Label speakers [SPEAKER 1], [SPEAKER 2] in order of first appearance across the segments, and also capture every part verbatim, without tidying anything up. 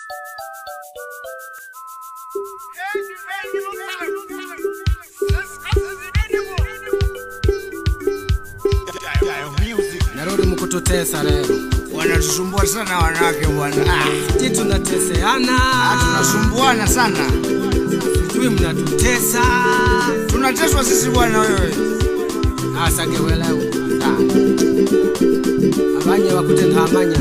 [SPEAKER 1] Narudi mkututesa leo.
[SPEAKER 2] Wanatusumbua sana wanawake bwana.
[SPEAKER 1] Ah, sisi tunateseana.
[SPEAKER 2] Ah, tunasumbuana sana.
[SPEAKER 1] Sisi mnatutesa.
[SPEAKER 2] Tunateswa sisi bwana wewe.
[SPEAKER 1] Ah, sage weleo. Ah. Abanye wakute ntamanya.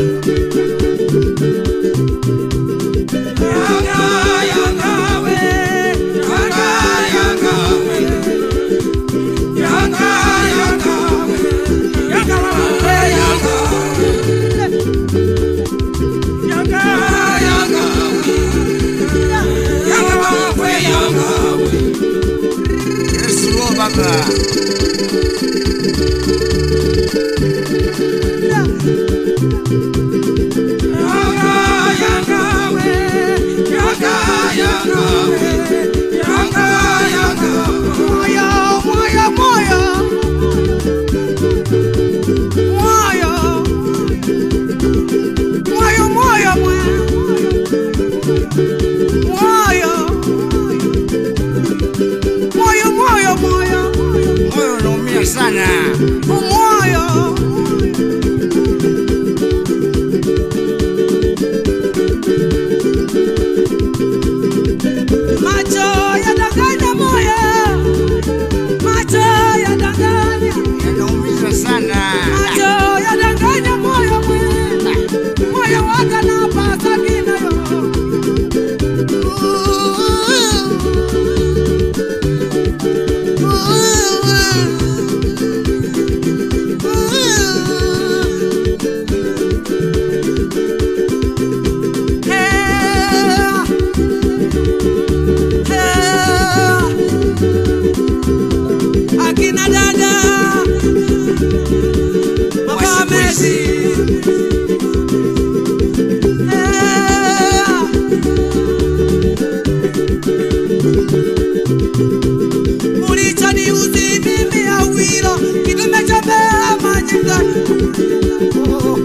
[SPEAKER 1] Yanga yanga we. Yanga yanga we. Yanga yanga we. Yanga we yanga we. Yanga yanga we. Yanga we yanga we.
[SPEAKER 2] Yesu baba.
[SPEAKER 1] Sana moyo macho yadanganya moyo macho yadanganya
[SPEAKER 2] yanaumiza sana
[SPEAKER 1] macho yadanganya moyo moyo waka na pasa kinayo Akina Dada Babatoni Mulichani uzi mimi Awilo kidume cha Mbeya majinga oh,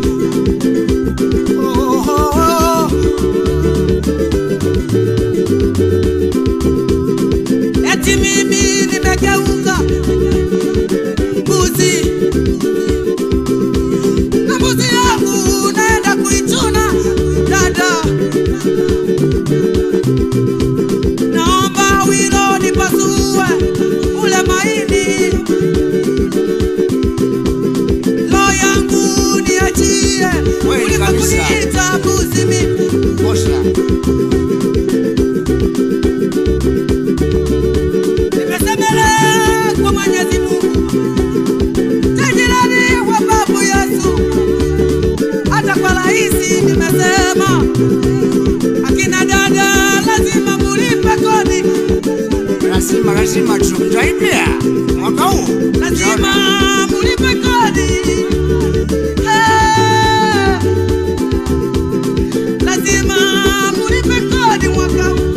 [SPEAKER 1] oh, oh, oh. Eti mimi nimegeuka mbuzi na mbuzi yangu naenda kuichuna dada. Naomba Awilo nipasue ule maini, lo yangu niachie kuliko kuniita mbuzi mimi.
[SPEAKER 2] Osha.
[SPEAKER 1] Nimesemele kwa Mwenyezi Mungu, tajirani wa babu Yesu, hata kwa rahisi nimesema, akina dada lazima mulipe kodi.
[SPEAKER 2] Lazima lazima tutaipia mwaka huu.
[SPEAKER 1] Lazima mulipe kodi. Hey, lazima mulipe kodi mwaka huu.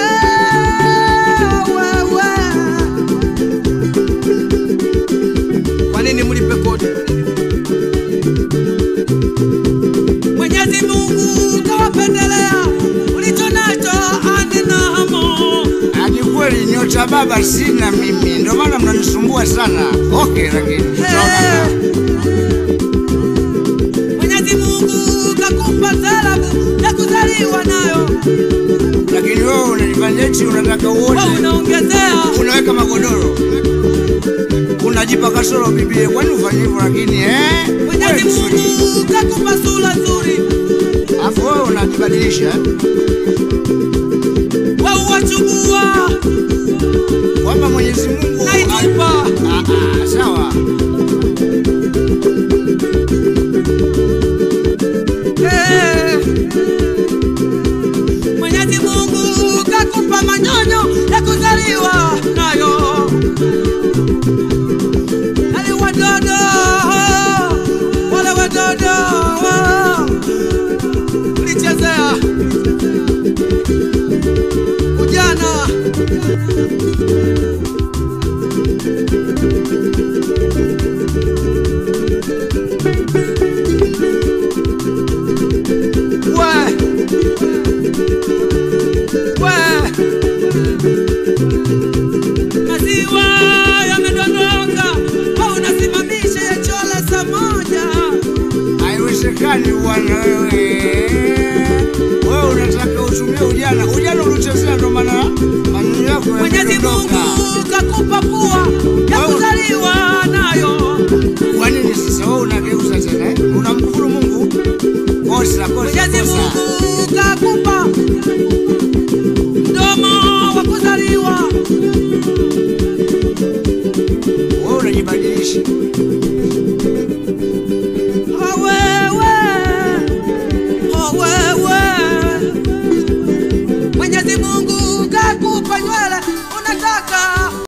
[SPEAKER 1] Hey, wewe. Kwa nini mulipe kodi? Mwenyezi Mungu kawapendelea ulicho nacho Akina hamo.
[SPEAKER 2] Hadi kweli nyota baba sina mimi. Ndio maana mnanisumbua sana. Okay lakini.
[SPEAKER 1] Hey. Mwenyezi Mungu kakupa salamu ya kuzaliwa nayo.
[SPEAKER 2] Lakini wewe unanifanya eti unataka uone.
[SPEAKER 1] Wewe unaongezea.
[SPEAKER 2] Unaweka magodoro. Unajipa kasoro bibie. Kwa nini ufanye hivyo lakini eh?
[SPEAKER 1] Mwenyezi Mungu kakupa sura nzuri.
[SPEAKER 2] Afu wewe unajibadilisha.
[SPEAKER 1] Wewe wachubua.
[SPEAKER 2] Kwamba Mwenyezi Mungu
[SPEAKER 1] naitupa.
[SPEAKER 2] Ah ah sawa.
[SPEAKER 1] Eh. Mwenyezi Mungu kakupa manyonyo ya kuzaliwa nayo. Wale wadodo, wale wadodo, ulichezea ujana. We
[SPEAKER 2] haiwezekani bwana wewe. Wewe unataka utumie ujana. Ujana ulichezea ndo maana maneno yako
[SPEAKER 1] Mwenyezi Mungu kakupa pua ya kuzaliwa nayo.
[SPEAKER 2] Kwa nini sasa wewe unageuza tena eh? Unamkufuru Mungu? Kosa kosa.
[SPEAKER 1] Mwenyezi Mungu kakupa mdomo wa kuzaliwa.
[SPEAKER 2] Wewe unajibadilisha.